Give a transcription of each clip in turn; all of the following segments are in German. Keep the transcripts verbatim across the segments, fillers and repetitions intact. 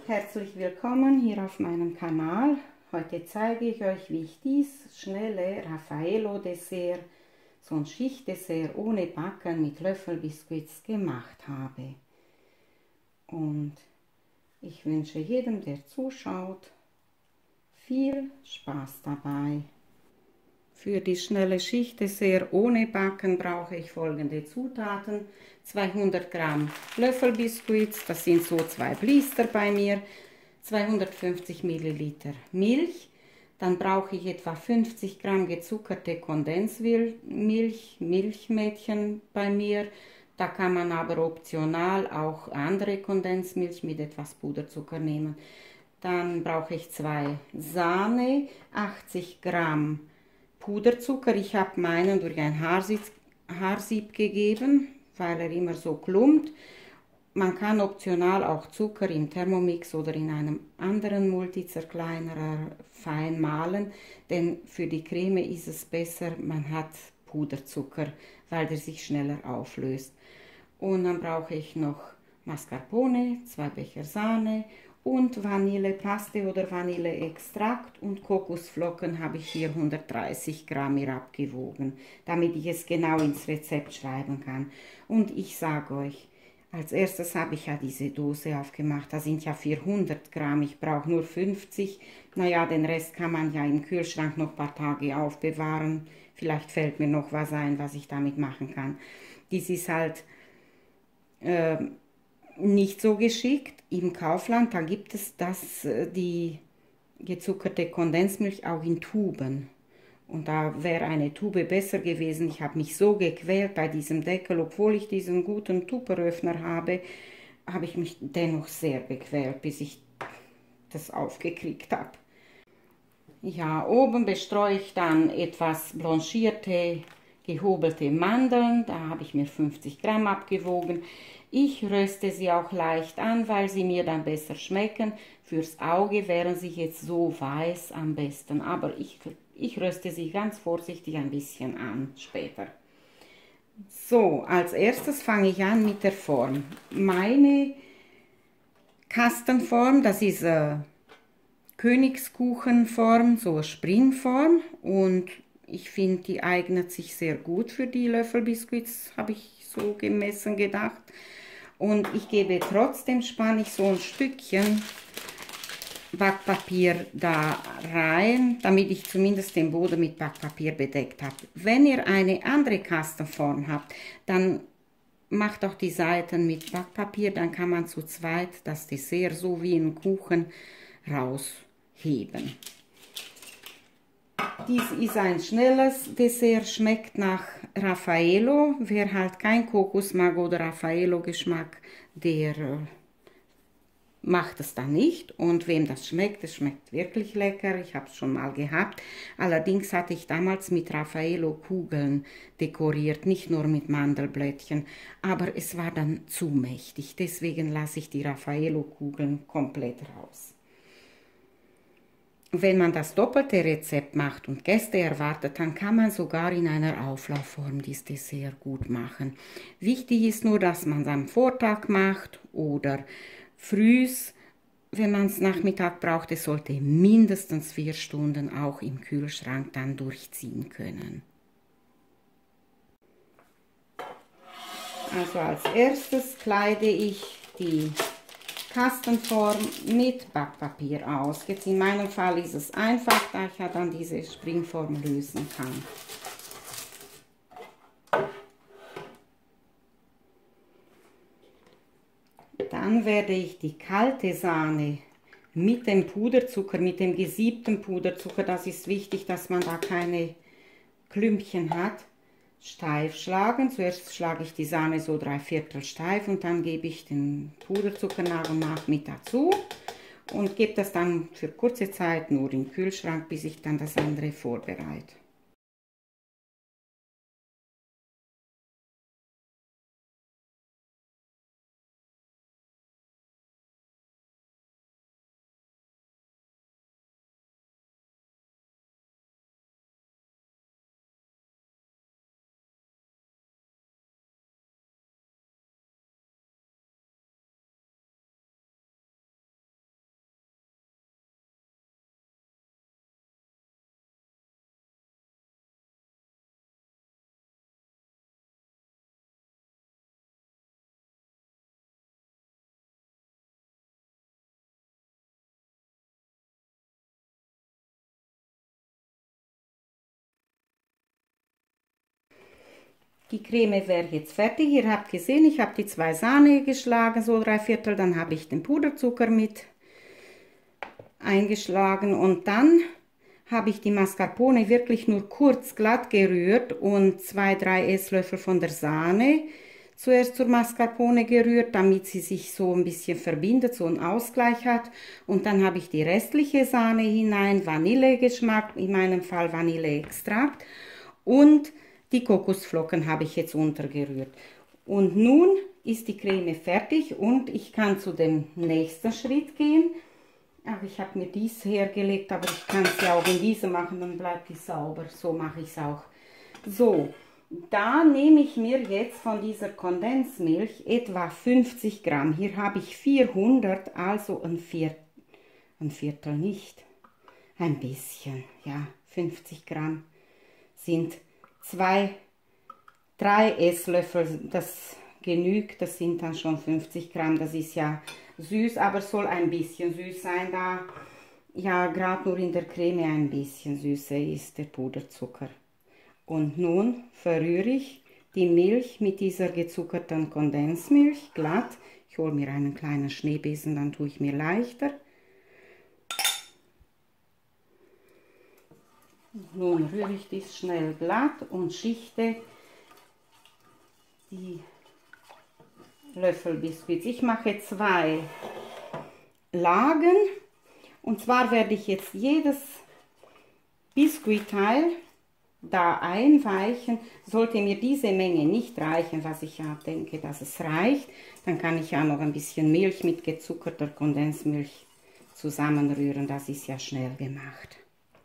Herzlich willkommen hier auf meinem Kanal. Heute zeige ich euch, wie ich dies schnelle Raffaello Dessert, so ein Schichtdessert ohne Backen mit Löffelbiskuits gemacht habe. Und ich wünsche jedem, der zuschaut, viel Spaß dabei. Für die schnelle Schichtdessert ohne Backen brauche ich folgende Zutaten: zweihundert Gramm Löffelbiskuits, das sind so zwei Blister bei mir, zweihundertfünfzig Milliliter Milch, dann brauche ich etwa fünfzig Gramm gezuckerte Kondensmilch, Milchmädchen bei mir. Da kann man aber optional auch andere Kondensmilch mit etwas Puderzucker nehmen. Dann brauche ich zwei Sahne, achtzig Gramm Puderzucker. Ich habe meinen durch ein Haarsieb, Haarsieb gegeben, weil er immer so klumpt. Man kann optional auch Zucker im Thermomix oder in einem anderen Multizerkleinerer fein mahlen, denn für die Creme ist es besser, man hat Puderzucker, weil der sich schneller auflöst. Und dann brauche ich noch Mascarpone, zwei Becher Sahne und Vanillepaste oder Vanilleextrakt, und Kokosflocken habe ich hier hundertdreißig Gramm mir abgewogen, damit ich es genau ins Rezept schreiben kann. Und ich sage euch, als erstes habe ich ja diese Dose aufgemacht, da sind ja vierhundert Gramm, ich brauche nur fünfzig. Naja, den Rest kann man ja im Kühlschrank noch ein paar Tage aufbewahren. Vielleicht fällt mir noch was ein, was ich damit machen kann. Dies ist halt äh, nicht so geschickt. Im Kaufland, da gibt es das, die gezuckerte Kondensmilch auch in Tuben. Und da wäre eine Tube besser gewesen. Ich habe mich so gequält bei diesem Deckel, obwohl ich diesen guten Tupperöffner habe, habe ich mich dennoch sehr gequält, bis ich das aufgekriegt habe. Ja, oben bestreue ich dann etwas blanchierte, gehobelte Mandeln. Da habe ich mir fünfzig Gramm abgewogen. Ich röste sie auch leicht an, weil sie mir dann besser schmecken. Fürs Auge wären sie jetzt so weiß am besten, aber ich, ich röste sie ganz vorsichtig ein bisschen an später. So, als erstes fange ich an mit der Form. Meine Kastenform, das ist eine Königskuchenform, so eine Springform, und ich finde, die eignet sich sehr gut für die Löffelbiskuits, habe ich so gemessen gedacht. Und ich gebe trotzdem, spanne ich so ein Stückchen Backpapier da rein, damit ich zumindest den Boden mit Backpapier bedeckt habe. Wenn ihr eine andere Kastenform habt, dann macht auch die Seiten mit Backpapier, dann kann man zu zweit das Dessert so wie ein Kuchen rausheben. Dies ist ein schnelles Dessert, schmeckt nach Raffaello. Wer halt kein Kokos mag oder Raffaello-Geschmack, der äh, macht es dann nicht. Und wem das schmeckt, es schmeckt wirklich lecker. Ich habe es schon mal gehabt. Allerdings hatte ich damals mit Raffaello-Kugeln dekoriert, nicht nur mit Mandelblättchen. Aber es war dann zu mächtig. Deswegen lasse ich die Raffaello-Kugeln komplett raus. Wenn man das doppelte Rezept macht und Gäste erwartet, dann kann man sogar in einer Auflaufform dieses Dessert gut machen. Wichtig ist nur, dass man es am Vortag macht oder frühs, wenn man es Nachmittag braucht. Es sollte mindestens vier Stunden auch im Kühlschrank dann durchziehen können. Also als erstes kleide ich die Kastenform mit Backpapier aus. Jetzt in meinem Fall ist es einfach, da ich ja dann diese Springform lösen kann. Dann werde ich die kalte Sahne mit dem Puderzucker, mit dem gesiebten Puderzucker, das ist wichtig, dass man da keine Klümpchen hat, steif schlagen. Zuerst schlage ich die Sahne so drei Viertel steif und dann gebe ich den Puderzucker nach und nach mit dazu und gebe das dann für kurze Zeit nur im Kühlschrank, bis ich dann das andere vorbereite. Die Creme wäre jetzt fertig. Ihr habt gesehen, ich habe die zwei Sahne geschlagen, so drei Viertel. Dann habe ich den Puderzucker mit eingeschlagen und dann habe ich die Mascarpone wirklich nur kurz glatt gerührt und zwei, drei Esslöffel von der Sahne zuerst zur Mascarpone gerührt, damit sie sich so ein bisschen verbindet, so einen Ausgleich hat. Und dann habe ich die restliche Sahne hinein, Vanillegeschmack, in meinem Fall Vanilleextrakt, und die Kokosflocken habe ich jetzt untergerührt. Und nun ist die Creme fertig und ich kann zu dem nächsten Schritt gehen. Ach, ich habe mir dies hergelegt, aber ich kann es ja auch in diese machen, dann bleibt die sauber. So mache ich es auch. So, da nehme ich mir jetzt von dieser Kondensmilch etwa fünfzig Gramm. Hier habe ich vierhundert, also ein Viertel, ein Viertel nicht, ein bisschen, ja, fünfzig Gramm sind zwei, drei Esslöffel, das genügt, das sind dann schon fünfzig Gramm, das ist ja süß, aber soll ein bisschen süß sein, da ja gerade nur in der Creme ein bisschen süßer ist der Puderzucker. Und nun verrühre ich die Milch mit dieser gezuckerten Kondensmilch glatt. Ich hole mir einen kleinen Schneebesen, dann tue ich mir leichter. Nun rühre ich dies schnell glatt und schichte die Löffelbiskuits. Ich mache zwei Lagen und zwar werde ich jetzt jedes Biskuitteil da einweichen. Sollte mir diese Menge nicht reichen, was ich ja denke, dass es reicht, dann kann ich ja noch ein bisschen Milch mit gezuckerter Kondensmilch zusammenrühren. Das ist ja schnell gemacht.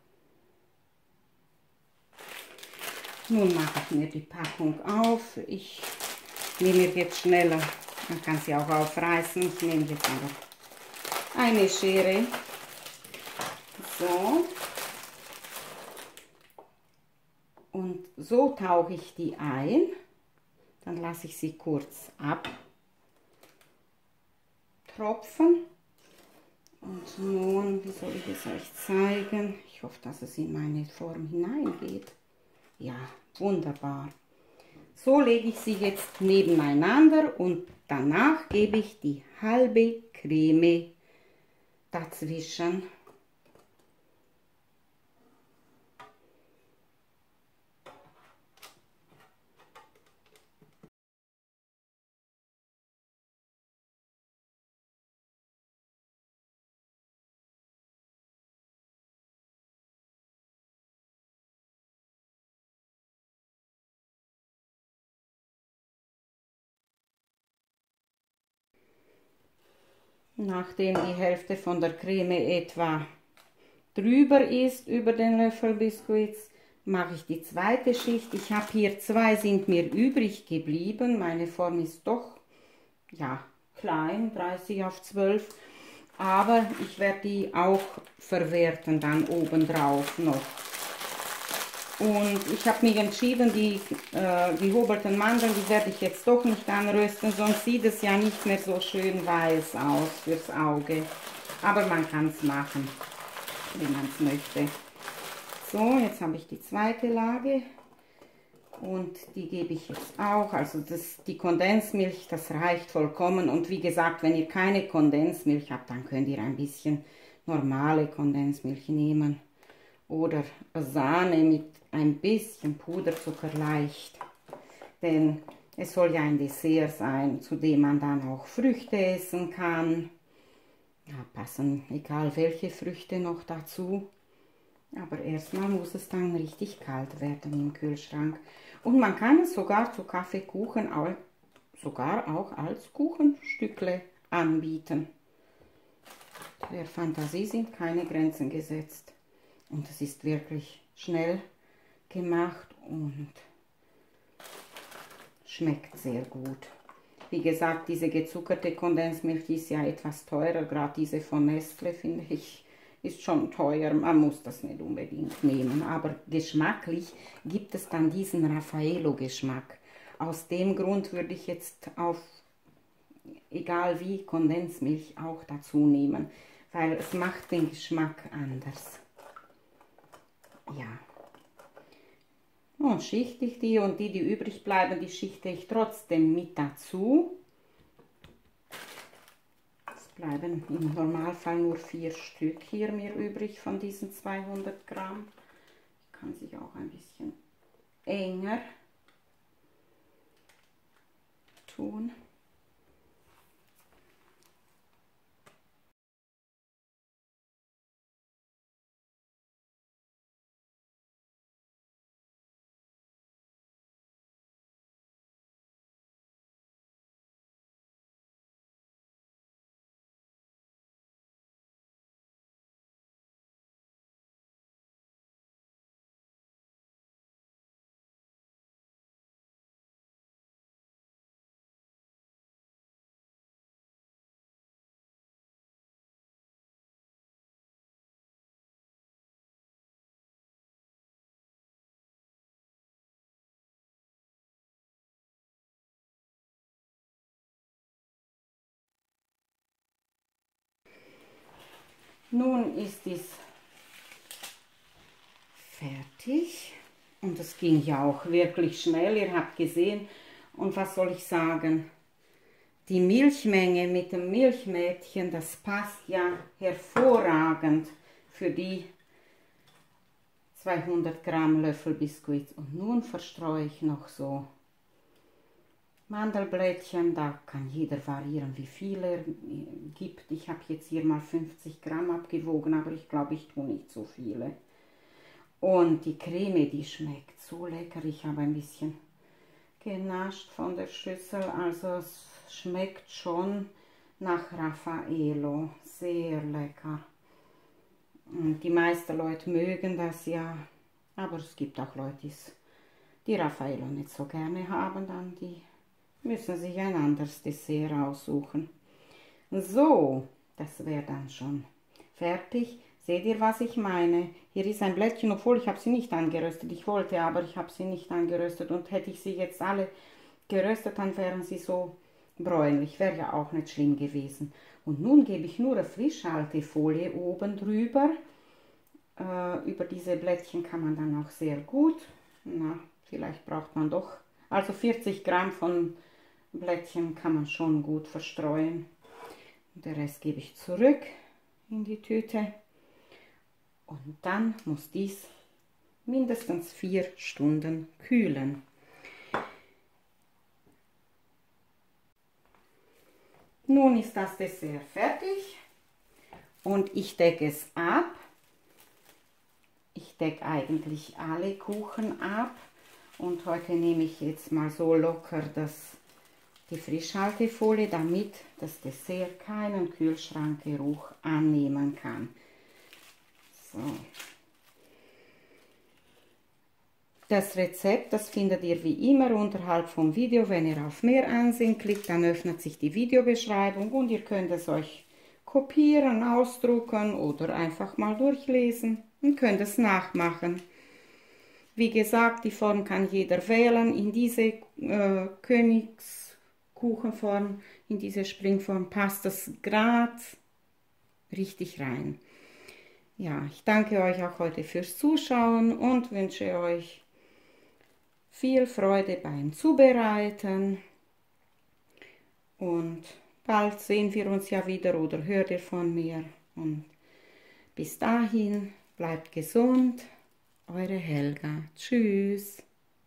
Nun mache ich mir die Packung auf. Ich nehme jetzt schneller, man kann sie auch aufreißen. Ich nehme jetzt aber eine Schere. So. Und so tauche ich die ein. Dann lasse ich sie kurz abtropfen. Und nun, wie soll ich es euch zeigen? Ich hoffe, dass es in meine Form hineingeht. Ja, wunderbar. So lege ich sie jetzt nebeneinander und danach gebe ich die halbe Creme dazwischen. Nachdem die Hälfte von der Creme etwa drüber ist, über den Löffelbiskuits, mache ich die zweite Schicht. Ich habe hier zwei, sind mir übrig geblieben. Meine Form ist doch, ja, klein, dreißig auf zwölf. Aber ich werde die auch verwerten dann obendrauf noch. Und ich habe mich entschieden, die äh, gehobelten Mandeln, die werde ich jetzt doch nicht anrösten, sonst sieht es ja nicht mehr so schön weiß aus fürs Auge. Aber man kann es machen, wenn man es möchte. So, jetzt habe ich die zweite Lage und die gebe ich jetzt auch. Also das, die Kondensmilch, das reicht vollkommen. Und wie gesagt, wenn ihr keine Kondensmilch habt, dann könnt ihr ein bisschen normale Kondensmilch nehmen. Oder Sahne mit ein bisschen Puderzucker leicht. Denn es soll ja ein Dessert sein, zu dem man dann auch Früchte essen kann. Ja, passen egal welche Früchte noch dazu. Aber erstmal muss es dann richtig kalt werden im Kühlschrank. Und man kann es sogar zu Kaffeekuchen, sogar auch als Kuchenstückle anbieten. Der Fantasie sind keine Grenzen gesetzt. Und es ist wirklich schnell gemacht und schmeckt sehr gut. Wie gesagt, diese gezuckerte Kondensmilch ist ja etwas teurer. Gerade diese von Nestle, finde ich, ist schon teuer. Man muss das nicht unbedingt nehmen. Aber geschmacklich gibt es dann diesen Raffaello-Geschmack. Aus dem Grund würde ich jetzt auf, egal wie, Kondensmilch auch dazu nehmen. Weil es macht den Geschmack anders. Ja. Nun schichte ich die und die, die übrig bleiben, die schichte ich trotzdem mit dazu. Es bleiben im Normalfall nur vier Stück hier mir übrig von diesen zweihundert Gramm. Ich kann sich auch ein bisschen enger tun. Nun ist es fertig und es ging ja auch wirklich schnell, ihr habt gesehen. Und was soll ich sagen, die Milchmenge mit dem Milchmädchen, das passt ja hervorragend für die zweihundert Gramm Löffelbiskuits. Und nun verstreue ich noch so Mandelblättchen, da kann jeder variieren, wie viel er gibt. Ich habe jetzt hier mal fünfzig Gramm abgewogen, aber ich glaube, ich tue nicht so viele. Und die Creme, die schmeckt so lecker. Ich habe ein bisschen genascht von der Schüssel, also es schmeckt schon nach Raffaello. Sehr lecker. Und die meisten Leute mögen das ja, aber es gibt auch Leute, die Raffaello nicht so gerne haben, dann die müssen sich ein anderes Dessert aussuchen. So, das wäre dann schon fertig. Seht ihr, was ich meine? Hier ist ein Blättchen, obwohl ich habe sie nicht angeröstet. Ich wollte, aber ich habe sie nicht angeröstet. Und hätte ich sie jetzt alle geröstet, dann wären sie so bräunlich. Wäre ja auch nicht schlimm gewesen. Und nun gebe ich nur eine Frischhaltefolie oben drüber. Äh, über diese Blättchen kann man dann auch sehr gut, na, vielleicht braucht man doch, also vierzig Gramm von Blättchen kann man schon gut verstreuen. Und den Rest gebe ich zurück in die Tüte. Und dann muss dies mindestens vier Stunden kühlen. Nun ist das Dessert fertig und ich decke es ab. Ich decke eigentlich alle Kuchen ab und heute nehme ich jetzt mal so locker das, die Frischhaltefolie, damit das Dessert keinen Kühlschrankgeruch annehmen kann. So. Das Rezept, das findet ihr wie immer unterhalb vom Video. Wenn ihr auf Mehr ansehen klickt, dann öffnet sich die Videobeschreibung und ihr könnt es euch kopieren, ausdrucken oder einfach mal durchlesen und könnt es nachmachen. Wie gesagt, die Form kann jeder wählen. In diese äh, Königskuchenform, in diese Springform passt das gerade richtig rein. Ja, ich danke euch auch heute fürs Zuschauen und wünsche euch viel Freude beim Zubereiten. Und bald sehen wir uns ja wieder oder hört ihr von mir. Und bis dahin, bleibt gesund. Eure Helga. Tschüss.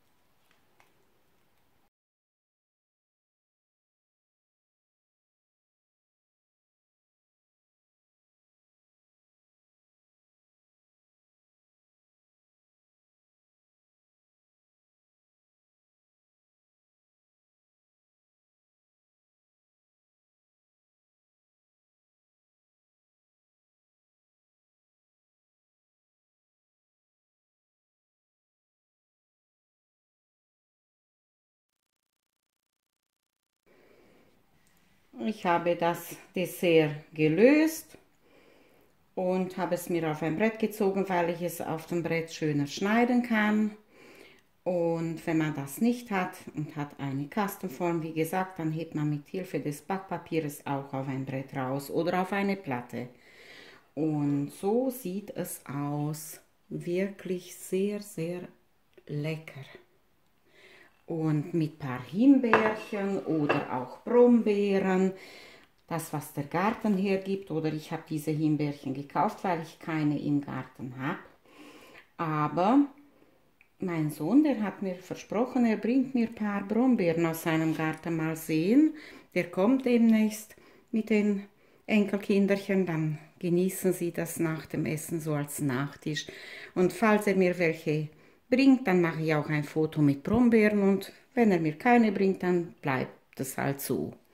Ich habe das Dessert gelöst und habe es mir auf ein Brett gezogen, weil ich es auf dem Brett schöner schneiden kann. Und wenn man das nicht hat und hat eine Kastenform, wie gesagt, dann hebt man mit Hilfe des Backpapiers auch auf ein Brett raus oder auf eine Platte. Und so sieht es aus. Wirklich sehr, sehr lecker. Und mit ein paar Himbeerchen oder auch Brombeeren, das was der Garten hergibt, oder ich habe diese Himbeerchen gekauft, weil ich keine im Garten habe. Aber mein Sohn, der hat mir versprochen, er bringt mir ein paar Brombeeren aus seinem Garten, mal sehen. Der kommt demnächst mit den Enkelkinderchen, dann genießen sie das nach dem Essen so als Nachtisch. Und falls er mir welche bringt, dann mache ich auch ein Foto mit Brombeeren, und wenn er mir keine bringt, dann bleibt es halt so.